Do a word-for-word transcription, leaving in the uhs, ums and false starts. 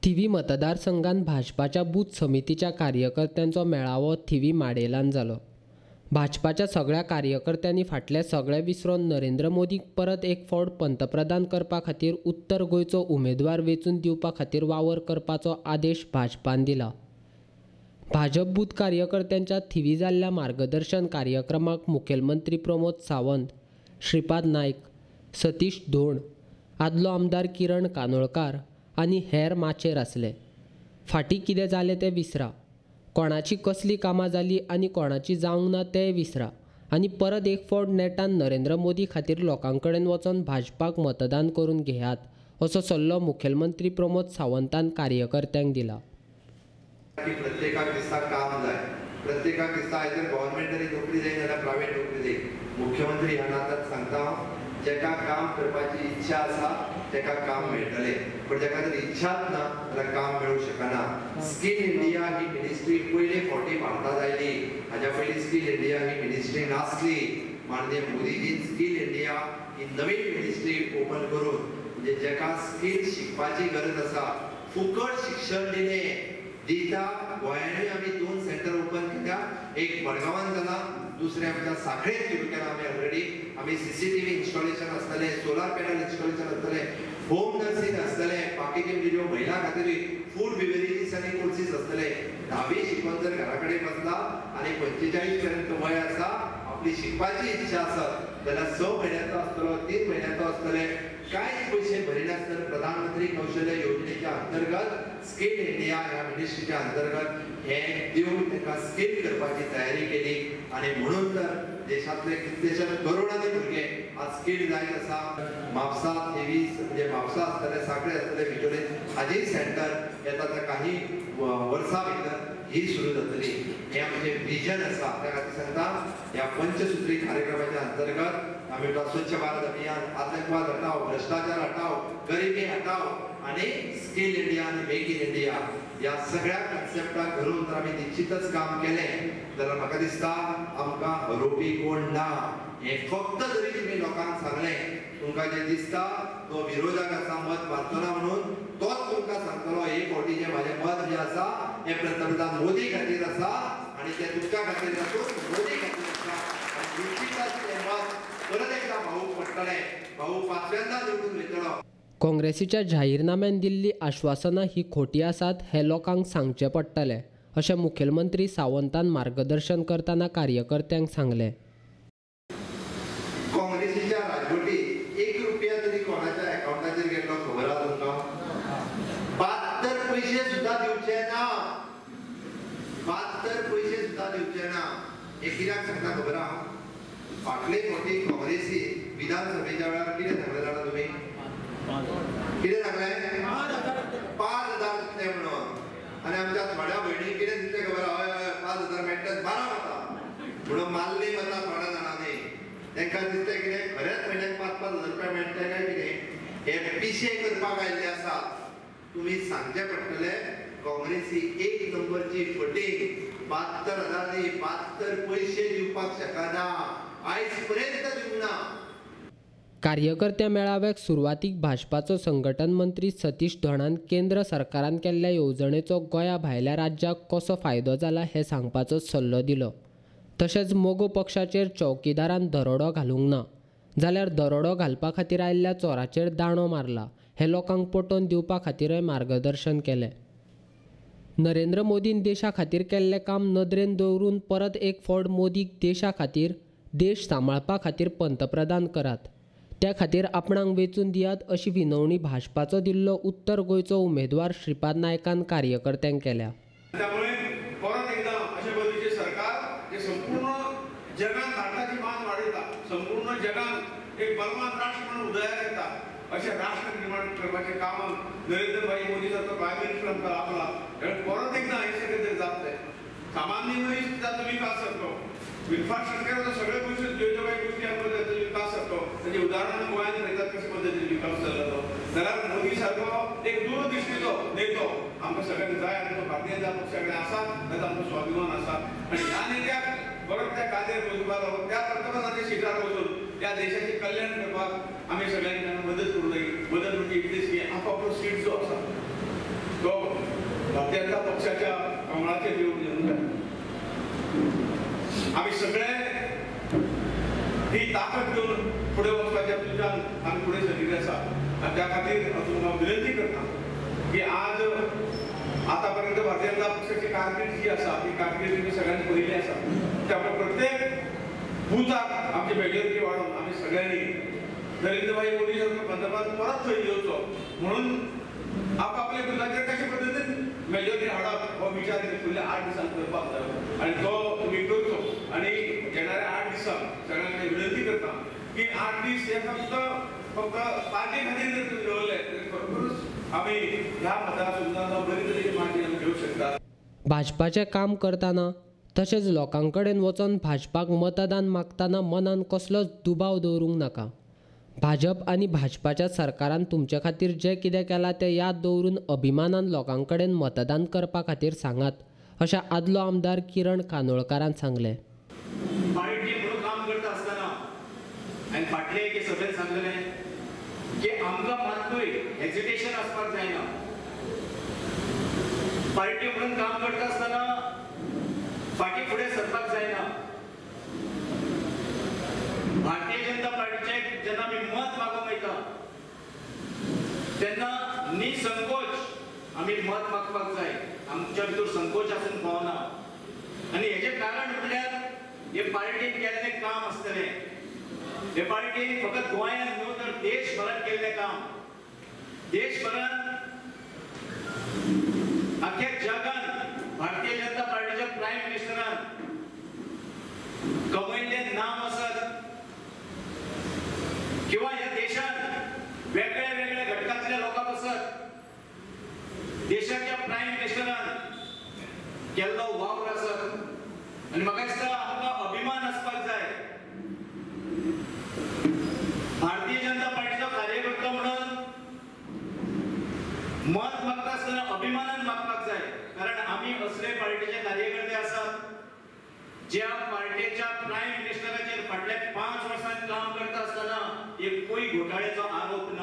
थिवी मतदारसंघात भाजपाच्या बूथ समितीच्या कार्यकर्त्यांचो मेळावो थिवी माडेलान जालो। भाजपाच्या सगळ्या कार्यकर्त्यांनी फाटले सगळे विसरून नरेंद्र मोदीक परत एक फावट पंतप्रधान करपा खातीर उत्तर गोंयचो उमेदवार वेंचून दिवपा खातीर वावर करपाचो आदेश भाजपान दिला। भाजप बूथ कार्यकर्त्यांच्या थिवी जाल्ल्या मार्गदर्शन कार्यक्रमाक मुखेलमंत्री प्रमोद सावंत, श्रीपाद नायक, सतीश धोंड, आदलो आमदार किरण कानोळकार आनी हेर माचेर आसले। फाटीं कितें जालें तें विसरा, कोणाची कसली कामां जाली आनी कोणाची जावंक ना तेंय विसरा आनी परत एक फावट नेटान नरेंद्र मोदी खातीर लोकां कडेन वचून भाजपाक मतदान करून घेयात, असो सल्लो मुखेलमंत्री प्रमोद सावंतान कार्यकर्त्यांक दिला। प्रत्येकाक दिसता काम जाय, प्रत्येकाक दिसता आयदर गव्हर्नमेंटरी नोकरी जाय नाल्यार प्रायवेट नोकरी जाय। मुख्यमंत्री ह्या नात्यान सांगता, जेका काम करपाची इच्छा आसा तेका काम मेळटले, पण जेका जर इच्छाच ना जाल्यार काम मेळूंक शकना। स्कील इंडिया ही मिनिस्ट्री पयली फावटी भारतांत आयली, हाच्या पयलीं स्कील इंडिया ही मिनिस्ट्री नासली। माननीय मोदीजीन स्कील इंडिया ही नवीन मिनिस्ट्री ओपन करून म्हणजे जेका स्कील शिकपाची गरज आसा फुकट शिक्षण दिलें दिता। गोंयांतूय आमी दोन सेंटर ओपन केल्या, एक मडगांवांत जाला, दुसरे आमच्या सांखळेंत सुरू केला आमी ऑलरेडी। आमी सीसीटीव्ही इन्स्टॉलेशन आसतले, सोलार पॅनल इन्स्टॉलेशन आसतले, होम नर्सिंग आसतले, बाकीचे म्हणजे महिला खातीर फूड बिवरेजीस आनी कोर्सीस आसतले। धावी शिकून जर घरा कडेन बसला आनी पंचेचाळीस पर्यंत वय आसा, आपली शिकपाची इच्छा आसत जाल्यार स म्हयन्याचो आसतलो, तीन म्हयन्याचो आसतले, कांयच पयशे भरिनासतना प्रधानमंत्री कौशल्य योजनेच्या अंतर्गत स्कील इंडिया ह्या मिनिस्ट्रीच्या अंतर्गत हे दिवन ताका स्कील करपाची तयारी केली आनी म्हणून तर देशातले कितलेशे करोडांनी भुरगे आज स्कील जायत आसा। म्हापसा तेवीस म्हणजे म्हापसा आसतले, सांखळे आसतले, बिचोले हाजी सेंटर येता त्या काही वर्सां भितर ही सुरू जातली। हे आमचे विजन आसा, त्या खातीर सांगता ह्या पंचसूत्री कार्यक्रमाच्या अंतर्गत आमी स्वच्छ भारत अभियान, आतंकवाद हटाओ, भ्रष्टाचार हटाओ, गरिबी हटाओ आणि स्किल इंडिया आणि मेक इन इंडिया या सगळ्या कन्सेप्टाक धरून जर आमी निश्चितच काम केलें जाल्यार म्हाका दिसता आमकां हरोवपी कोण ना। हे फक्त जरी तुमी लोकांक सांगलें, तुमकां जे दिसता तो विरोधक आसा मत मारचो ना म्हणून, तोच तुमकां सांगतलो एक फावटी जे म्हाजें मत जे आसा हें पंतप्रधान मोदी खातीर आसा आनी तें तुमच्या खातीर नासून मोदी खातीर आसा। आनी निश्चितच तें मत परत एकदा भाऊक पडटलें, भाऊ पांचव्यांदा निवडून येतलो। काँग्रेसीच्या जाहीरनाम्यान दिल्ली आश्वासनां ही खोटी आसात हें लोकांक सांगचें पडटलें, अशें मुखेलमंत्री सावंतान मार्गदर्शन करतना कार्यकर्त्यांक सांगलें। काँग्रेसीच्या राजवटीत एक रुपया तरी कोणाच्या अकाउंटाचेर गेल्लो खबर आसा तुमकां? बहात्तर पैसे सुद्दां दिवचे ना, बहात्तर पैसे सुद्दां दिवचे ना। हे कित्याक सांगता खबर आहा? फाटले फावटी काँग्रेसी विधानसभेच्या वेळार कितें सांगलें जाणा तुमी? कितें सांगलें? पांच हजार दितले म्हणून। आनी आमच्या थोड्या भयणी कितें दितले खबर आहा? हय हय पांच हजार मेळटले, बारा मतां म्हणून मारली मतां थोड्या जाणांनी। तांकां दिसलें कितें खरेंच म्हयन्याक पांच पांच हजार रुपया मेळटले काय कितें? हे पिशे करपाक आयिल्ले आसात। तुमी सांगचें पडटलें काँग्रेसी एक नंबरची फटींग बहात्तर हजार न्ही बहात्तर पैसे दिवपाक शकना, आयज पर्यंत दिवंक ना। कार्यकर्त्या मेळाव्याक सुरवातीक भाजपाचो संघटन मंत्री सतीश धोंडान केंद्र सरकारान केल्ल्या येवजणेचो गोंया भायल्या राज्याक कसो फायदो जाला हें सांगपाचो सल्लो दिलो। तशेंच मोगो पक्षाचेर चौकीदारान दरोडो घालूंक ना जाल्यार दरोडो घालपा खातीर आयिल्ल्या चोराचेर दांडो मारला हें लोकांक पटोवन दिवपा खातीरय मार्गदर्शन केलें। नरेंद्र मोदीन देशा खातीर केल्लें काम नदरेन दवरून परत एक फावट मोदीक देशा खातीर, देश सांबाळपा खातीर पंतप्रधान करात, त्या खातीर आपणाक वेंचून दियात अशी विनवणी भाजपाचो दिल्लो उत्तर गोंयचो उमेदवार श्रीपाद नायकान कार्यकर्त्यांक केल्या। त्यामुळे परत एकदा अशा पद्धतीचे सरकार जे संपूर्ण जगात भारताची मान वाढयता, संपूर्ण जगात एक बलवान राष्ट्र म्हणून उदयाक येता अशें राष्ट्र निर्माण करपाचें काम नरेंद्र भाई मोदी सारको प्रायम मिनिस्टर आमकां आपला परत एकदा हे सगळें जातलें। सामान्य मनीस जाता विकास जातलो, इन्फ्रास्ट्रक्चर सगळे गोष्टी ज्यो काही गोष्टी आपण त्याचा विकास जातो, त्याचे उदाहरण गोंयांत घेतात कशा पद्धतीने विकास जालो तो जाल्यार मोदी सारको एक दूरदृश्टीचो नेतो आमकां सगळ्यांक जाय आनी तो भारतीय जनता पक्षाकडे आसा ताचो आमचो स्वाभिमान आसा। आनी ह्या नेत्याक परत त्या कादेर बसपाक त्या पंतप्रधानाच्या सिटार बसून त्या देशाचे कल्याण करपाक आमी सगळ्यांनी मदत करूं जाय। मदत म्हणजे इतलीच की आपापलो सीट जो आसा तो भारतीय जनता पक्षाच्या कमळाचे निवडून येऊन आम्ही सगळे ही ताकद घेऊन पुढे वचपाच्या तुमच्यान आम्ही पुढे सरिल्ले आसा आणि त्या खातीर तुमकां विनंती करता की आज आतापर्यंत भारतीय जनता पक्षाची कारकीर्द जी आसा ती कारकीर्द तुम्ही सगळ्यांनी पळयली आसा त्यामुळे प्रत्येक बुथाक आमची मेजॉरिटी वाडोवन आम्ही सगळ्यांनी नरेंद्रभाई मोदी पंतप्रधान परत थंय येवचो म्हणून आपापल्या बुथाचेर कशे पद्दतीन मेजॉरिटी हाडप हो विचार फुडल्या आठ दिसांत करपाक जाय आणि तो तुमी करचो आणि येणाऱ्या आठ दिसांक सगळ्यांनी विनंती करता की आठ दीस हे फक्त फक्त पार्टी खातीर जर तुम्ही दवरले तर खरोखरूच आमी ह्या मतदारसंघात बरी तरेची माहिती आमी घेवंक शकता. भाजपाचें काम करतना तशेंच लोकां कडेन वचोन भाजपाक मतदान मागतना मनान कसलोच दुबाव दवरूंक नाका. भाजप आनी भाजपाच्या सरकारान तुमचे खातीर जें कितें केलां तें याद दवरून अभिमानान लोकां कडेन मतदान करपा खातीर सांगात अशें आदलो आमदार किरण कानोळकारान सांगलें. पार्टी म्हणून काम करता आसतना आनी फाटले एके सभेन सांगलेलें की आमकां मात्तूय हेजिटेशन आसपाक जायना. पार्टी म्हणून काम करता आसतना फाटी फुडें सरपाक जायना. भारतीय जनता पार्टीचे जेन्ना आमी मत मागूंक वयता तेन्ना निसंकोच आमी मत मागपाक जाय. आमच्या भितर संकोच आसूंक फावना आनी हेजें कारण म्हटल्यार हे पार्टीन केल्लें काम आसतलें. हे पार्टीन फकत गोंयांत न्हू तर देशभरांत केल्लें काम. देशभरांत आख्या जगांत भारतीय जनता पार्टीच्या प्रायम मिनिस्टरान कमयल्लें नाम आसत किंवा ह्या देशांत वेगळ्या वेगळ्या घटकांतल्या लोकांक आसत देशाच्या प्रायम मिनिस्टरान केल्लो वावर आसत आनी म्हाका दिसता आमकां अभिमान आसपाक जाय. भारतीय जनता पार्टीचो कार्यकर्ता म्हणून मत मागता आसतना अभिमानान मागपाक जाय कारण आमी असले पार्टीचे कार्यकर्ते आसात ज्या पार्टीच्या प्रायम मिनिस्टराचेर फाटल्या पांच वर्सांत काम करता आसतना एकूय घोटाळ्याचो आरोप ना.